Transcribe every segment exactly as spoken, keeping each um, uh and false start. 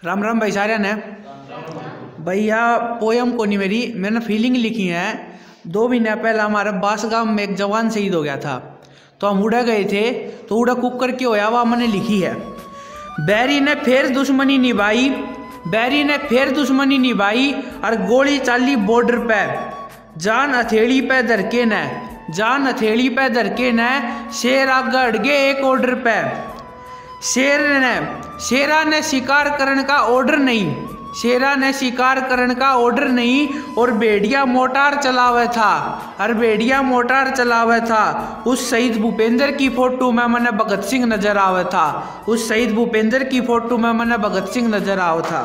राम राम भाई सारे ने भैया पोयम को नहीं मेरी मैंने फीलिंग लिखी है। दो महीने पहले हमारे बासगांव में एक जवान शहीद हो गया था, तो हम उड़ा गए थे, तो उड़ा कुकर की होया वह मैंने लिखी है। बैरी ने फिर दुश्मनी निभाई, बैरी ने फिर दुश्मनी निभाई और गोली चाली बॉर्डर पे, जान हथेली पे धरके न, जान हथेली पे धरके न, शेर आगे अड़ गए एक ऑर्डर पे। शेर ने शेरा ने शिकार करने का ऑर्डर नहीं, शेरा ने शिकार करने का ऑर्डर नहीं, और भेड़िया मोटार चलावे था, और भेड़िया मोटार चलावे था। उस शहीद भूपेंद्र की फोटो में मैंने भगत सिंह नजर आवे था, उस शहीद भूपेंद्र की फोटो में मैंने भगत सिंह नजर आवे था।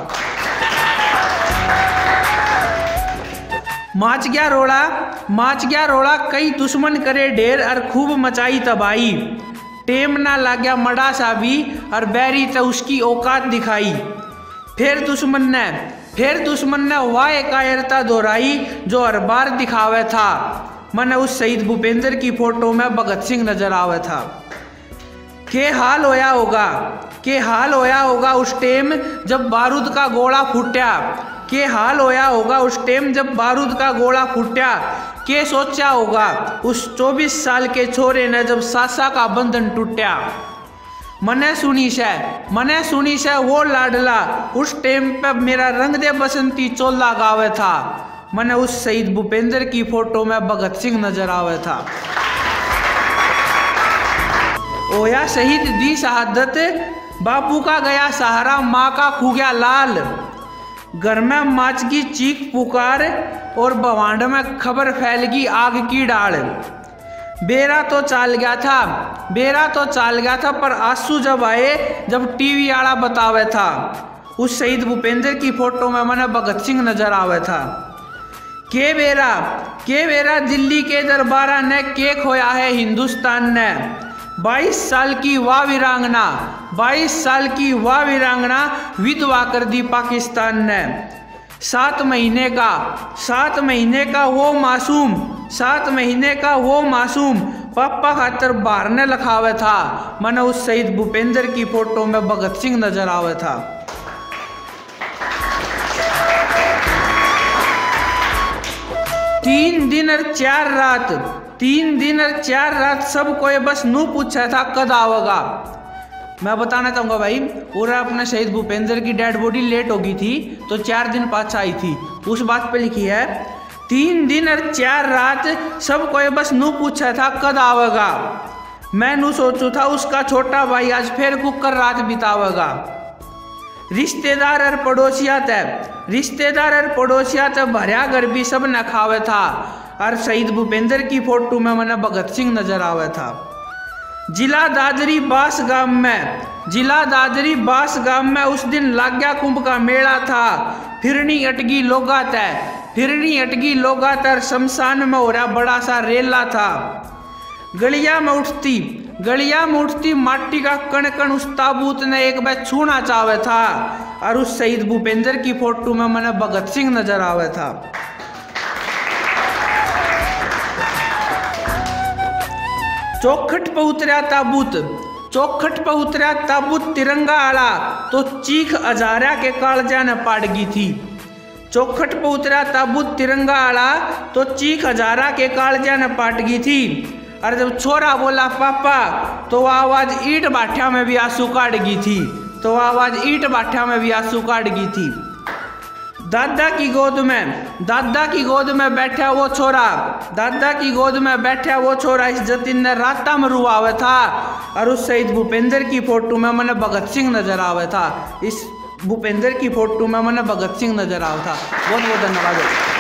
माच गया रोड़ा, माच गया रोड़ा, कई दुश्मन करे ढेर और खूब मचाई तबाही। टेम ना लाग्या मड़ा सा भी, और बैरी तो उसकी औकात दिखाई। फिर दुश्मन ने फिर दुश्मन ने वाह कायरता दोहराई, जो हर बार दिखावे था। मैंने उस शहीद भूपेंद्र की फोटो में भगत सिंह नजर आवे था। के हाल होया होगा, के हाल होया होगा उस टेम जब बारूद का गोला फूटा, के हाल होया होगा उस टेम जब बारूद का गोला फूटा। के सोचा होगा उस चौबीस साल के छोरे ने जब सासा का बंधन टूटा। मने सुनी से मने सुनी से वो लाडला उस टेम पे मेरा रंग दे बसंती चोला गावे था। मने उस शहीद भूपेंद्र की फोटो में भगत सिंह नजर आवे था। ओया शहीद दी शहादत, बापू का गया सहारा, माँ का खू गया लाल। घर में माच की चीख पुकार, और भवांड में खबर फैल गई आग की डाल। बेरा तो चाल गया था, बेरा तो चाल गया था, पर आंसू जब आए जब टीवी वाला बतावे था। उस शहीद भूपेंद्र की फोटो में मैंने भगत सिंह नजर आवे था। के बेरा के बेरा दिल्ली के दरबारा ने के खोया है हिंदुस्तान ने। बाईस साल की वाह वीरांगना, बाईस साल की वाह वीरांगना विधवा कर दी पाकिस्तान ने। सात महीने का सात महीने का वो मासूम, सात महीने का वो मासूम पापा खातर बाहर ने लखावे था। मैंने उस शहीद भूपेंद्र की फोटो में भगत सिंह नजर आवे था। तीन दिन और चार रात, तीन दिन और चार रात सब कोई बस नू पूछा था कद आवेगा। मैं बताना चाहूँगा भाई, पूरा अपना शहीद भूपेंद्र की डेड बॉडी लेट हो गई थी, तो चार दिन पाँच आई थी। उस बात पे लिखी है, तीन दिन और चार रात सब कोई बस नू पूछा था कद आवेगा। मैं नू सोचू था उसका छोटा भाई आज फिर कुकर रात बितावेगा। रिश्तेदार और पड़ोसिया तय रिश्तेदार और पड़ोसिया तय भरिया घर भी सब न खावे था, और शहीद भूपेंद्र की फोटो में मैंने भगत सिंह नजर आवे था। जिला दादरी बास गांव में जिला दादरी बास गांव में उस दिन लाग्या कुंभ का मेला था। फिरनी अटगी लोगा तय फिरनी अटगी लोगा तय शमशान में हो रहा बड़ा सा रेला था। गलिया में उठती गलिया में उठती माटी का कण कण उस ताबूत ने एक बार छूना चाहे था, और उस शहीद भूपेंद्र की फोटो में मैंने भगत सिंह नजर आवे था। चौखट पर उतरा ताबूत चौखट पर उतरा ताबूत तिरंगा आला, तो चीख अजारा के कालजा ने पाड़गी थी। चौखट पर उतरा ताबूत तिरंगा आला, तो चीख हजारा के कालजा ने पाटगी थी। और जब छोरा बोला पापा, तो वह आवाज ईट बाठिया में भी आंसू काट गई थी तो वह आवाज ईट बाठिया में भी आंसू काट गई थी। दादा की गोद में दादा की गोद में बैठा वो छोरा दादा की गोद में बैठा वो छोरा इस जतिन ने राता में रुआवे था, और उस शहीद भूपेंद्र की फोटो में मैंने भगत सिंह नजर आवे था। इस भूपेंद्र की फोटो में मैंने भगत सिंह नजर आवे था। बहुत बहुत धन्यवाद।